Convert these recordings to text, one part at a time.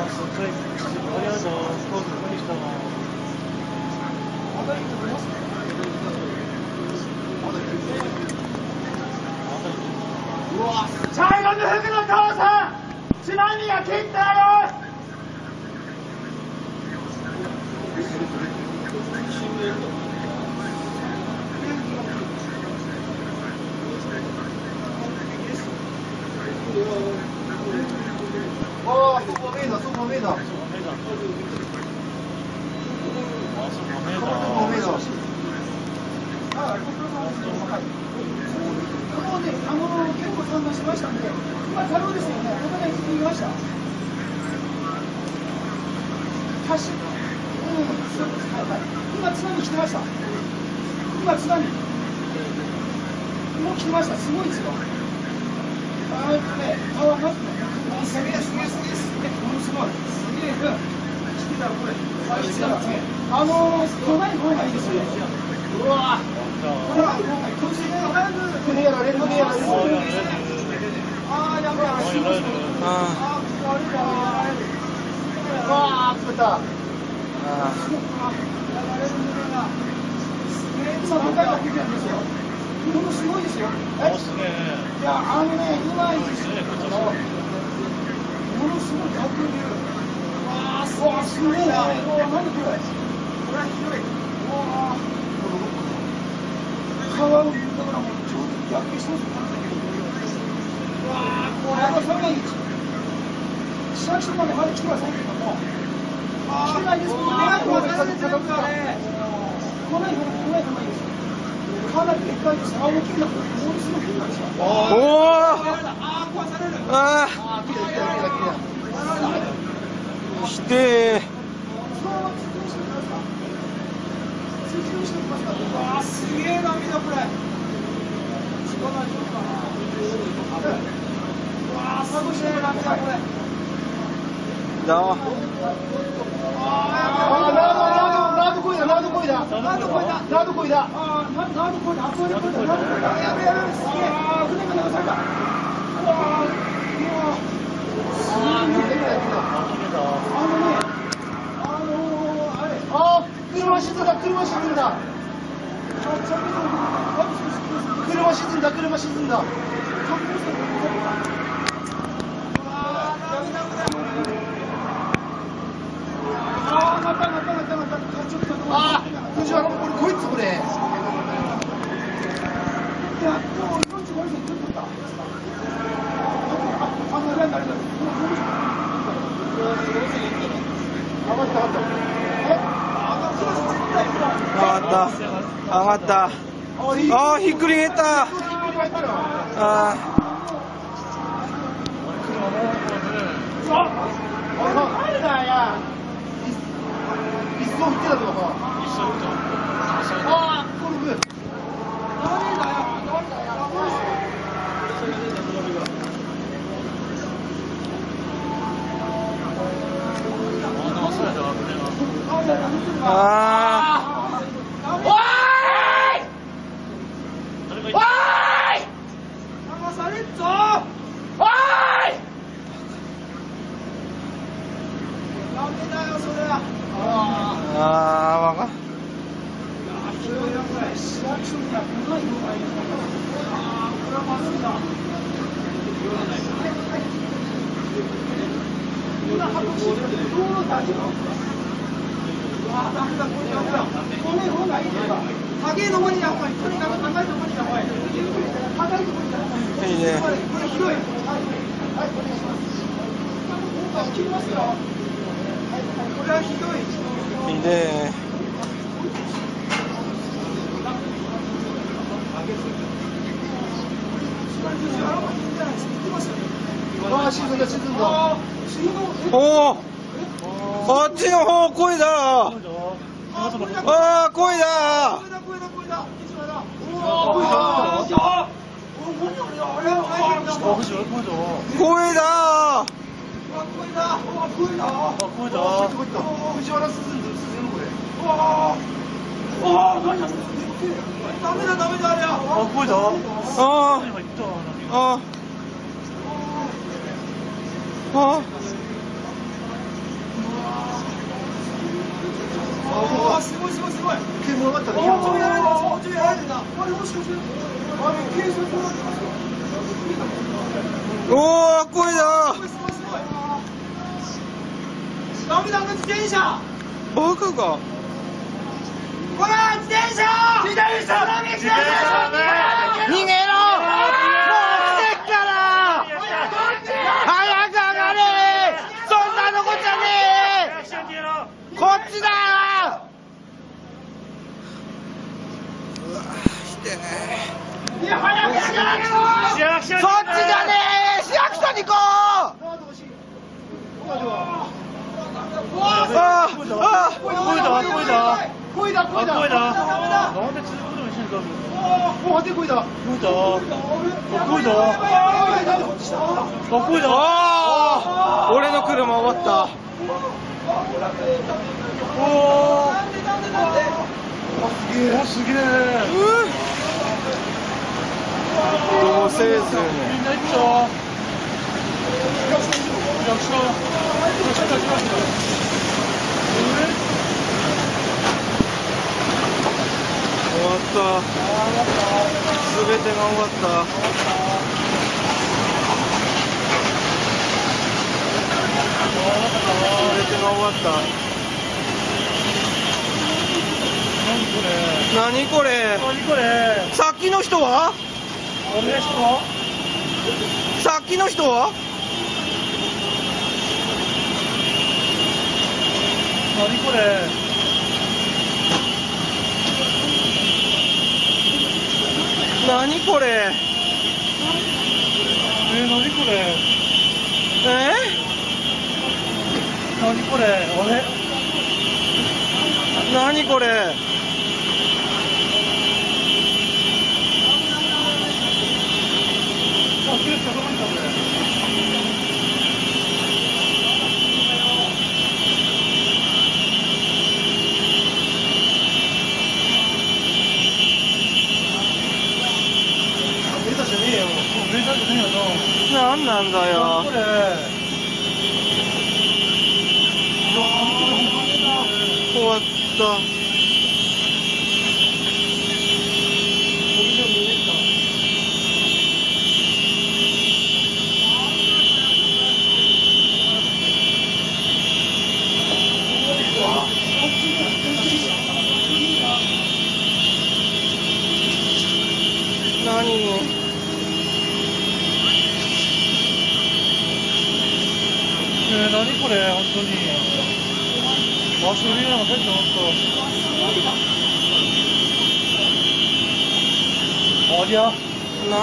茶色の服の父さん、津波が切ったよ。 哦，送火妹的，送火妹的。 結構参加しましたんで、今、太郎ですよね、お互いに見ました。そうです、はいはい。今、津波来てました。今、津波。もう来てました、すごいですよ。川ますね。すげえ、すげえ、すげえ、すげえ、ものすごい。すげえ、来てたらこれ。来てたらね、来ない方がいいですよ。うわぁ。船やられる、船やられる。ああ、やばい、足元。ああ、壊れた。わあ、作った。やられる船が。今、向かいが来てるんですよ。ものすごいですよ。すげえ。いや、今いいですよ。ものすごい逆流。わあ、すごいな。何これ。これはひどい。わあ。川を見るからもうちょっと逆にしてますよ。うわー、これは寒い。市役所までまだ来てませんけども。来てないです。来ない方がいいです。来ない方がいいです。かなりでっかいです。大きいな。ものすごいでっかいですよ。 おお。 壊される。 来てー。 わあ、すげえ波だこれ。わあ、すごい波だこれ。 どう？ ナードこいだ。ナードこいだ。やべ。すげえ。船が流された。うわあ、車沈んだ。車沈んだ。また。藤原これこいつこれ。やっと45歳取った。裏になる。上がった。 ああ、ひっくり返った。 誰だや。一層振ってたとか。ああ、これ誰だよ。高いところにやっぱり、とにかく高いところにやっぱり、高いところにやっぱり、いいね。これ広い。はい、お願いします。切りますよ。これはひどい。 いいね。 ああ、沈んだ。 おお。あっちの方、声だ。ああ、声だ。声だ。 藤原進んでるこれ。ダメだあれや。 声だ。 ああ、すごいすごいすごい。 煙上がったね。 もうちょいやられた、もうちょいやられた。あれ、もしかして、あれ、警察になってますよ。 おお、こいだ。 すごいすごいすごい。ダメだ、自転車。 バカか。 ほら、自転車。自転車。 逃げろ。もう来てっから。早く上がれ。そんなとこじゃねえ。こっちだよ。うわ、来て。 いや、早く上がれよ。 そっちじゃねえ。市役所に行こう。ああ、 声だ。なんで続くことにしてんだ。もう当て声だ。 ああ、俺の車終わった。おお、 すげえ。 どうせずね。 みんな行っちゃう。 終わった。すべてが終わった。すべてが終わった。何これ。さっきの人は？さっきの人は？ 何これ。 何これ。 何これ。何これ。あれ。 何これ。何なんだよ。終わった。何？ 何これ、本当に。マシュリーナが入ってますか。ありゃ。 何？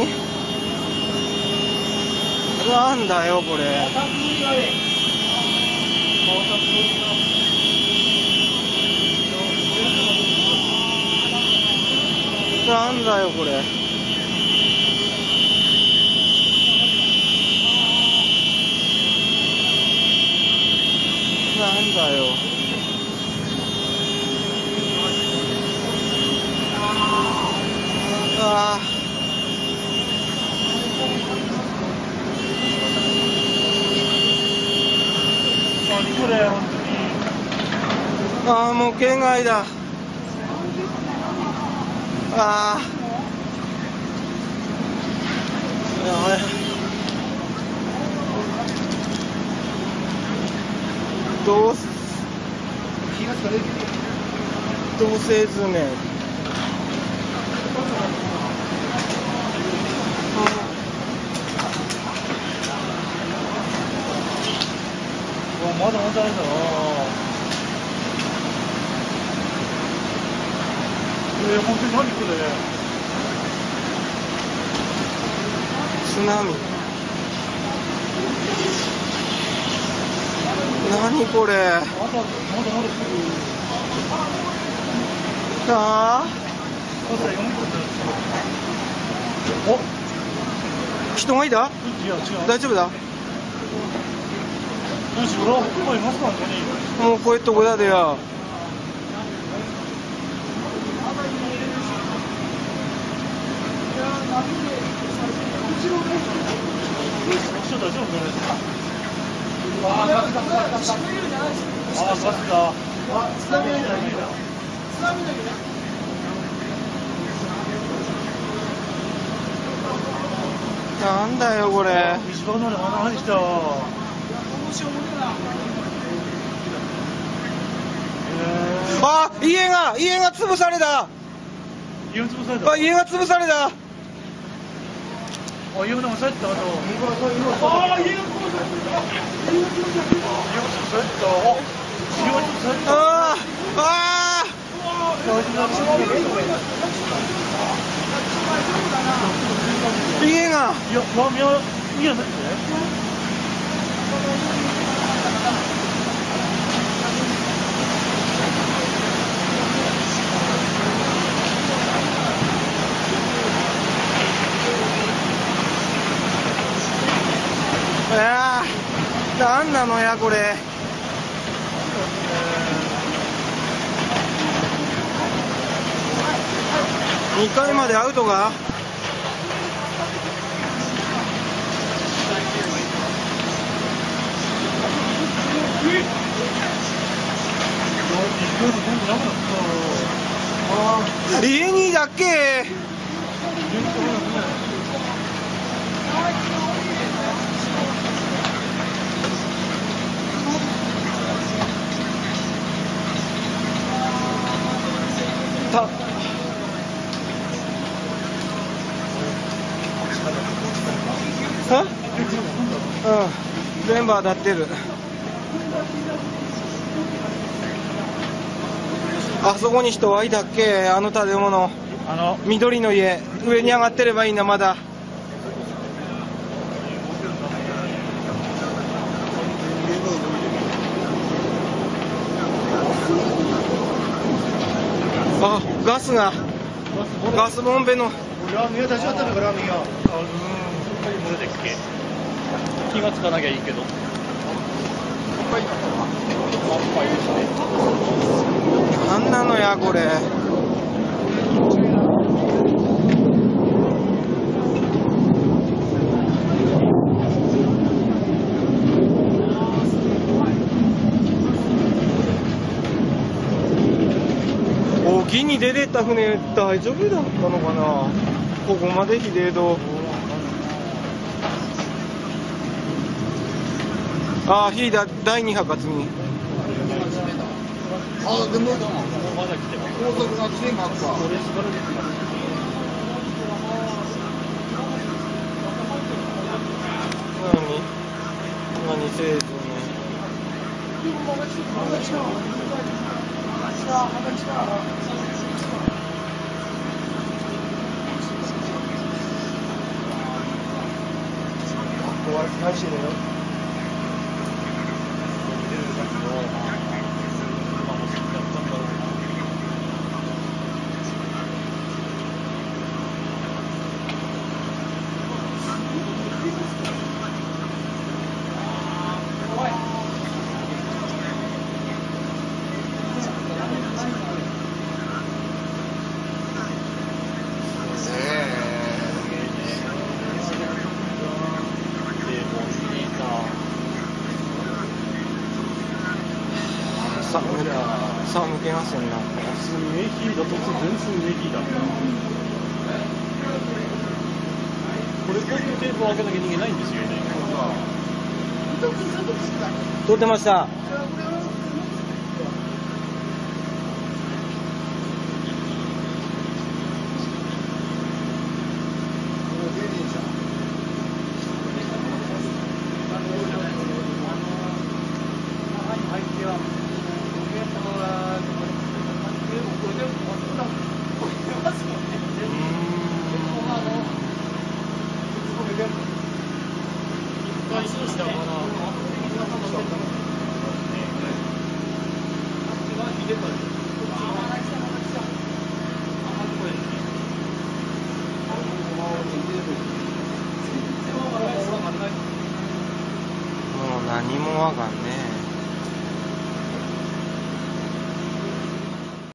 なんだよこれ。なんだよこれ。なんだよ。ああ。 何これ、本当に。 ああ、もう県外だ。ああ。やばい。同性図面。 まだまだあるんだな。本当に何これ。 津波。何これ。ああ。 お、 人がいた？大丈夫だ？もうこういうとこだでよ。 大丈夫？ああ、ガスだ。 津波じゃないんだ。 津波だけね。 なんだよこれ。 一番のでまだ何した。 あ、家が潰された。 家が潰された。 あ、家が潰された。 あ、家が潰された。あと。 ああ、家が潰された。 ああ。家が。 いや、家が。 なんなのやこれ。2階までアウトが。家にだっけ。うん、全部当たってる。あそこに人はいたっけ。あの建物、緑の家、上に上がってればいいな。まだあ、ガスボンベのラーメン屋立ち寄ったのか、ラーメン屋。これでっけ。気がつかなきゃいいけど。 なんなのやこれ。沖に出てった船大丈夫だったのかな。ここまでひでえと。ああ、ひいだ第2波活に。 あ、でもまだ来てます。高速の地点があった。 何せえとね。寒気ますよね。 すげえ日だ、突然すげえ日だ。これ、こういうテープを開けなきゃ逃げないんですよね。 撮ってました。もう何もわかんねえ。